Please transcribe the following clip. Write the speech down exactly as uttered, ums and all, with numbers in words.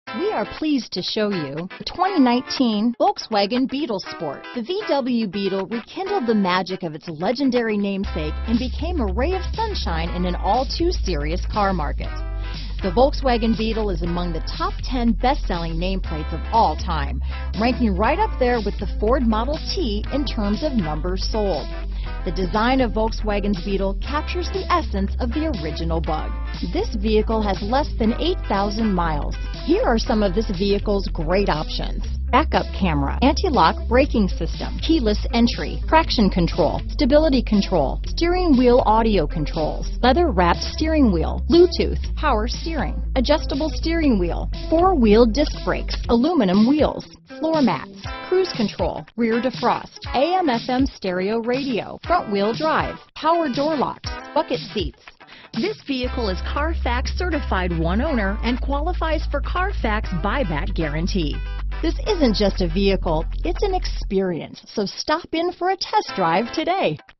We are pleased to show you the twenty nineteen Volkswagen Beetle Sport. The V W Beetle rekindled the magic of its legendary namesake and became a ray of sunshine in an all too serious car market. The Volkswagen Beetle is among the top ten best-selling nameplates of all time, ranking right up there with the Ford Model T in terms of numbers sold. The design of Volkswagen's Beetle captures the essence of the original Bug. This vehicle has less than eight thousand miles. Here are some of this vehicle's great options: backup camera, anti-lock braking system, keyless entry, traction control, stability control, steering wheel audio controls, leather-wrapped steering wheel, Bluetooth, power steering, adjustable steering wheel, four-wheel disc brakes, aluminum wheels, floor mats, cruise control, rear defrost, A M F M stereo radio, front-wheel drive, power door locks, bucket seats. This vehicle is Carfax certified one owner and qualifies for Carfax buyback guarantee. This isn't just a vehicle, it's an experience, so stop in for a test drive today.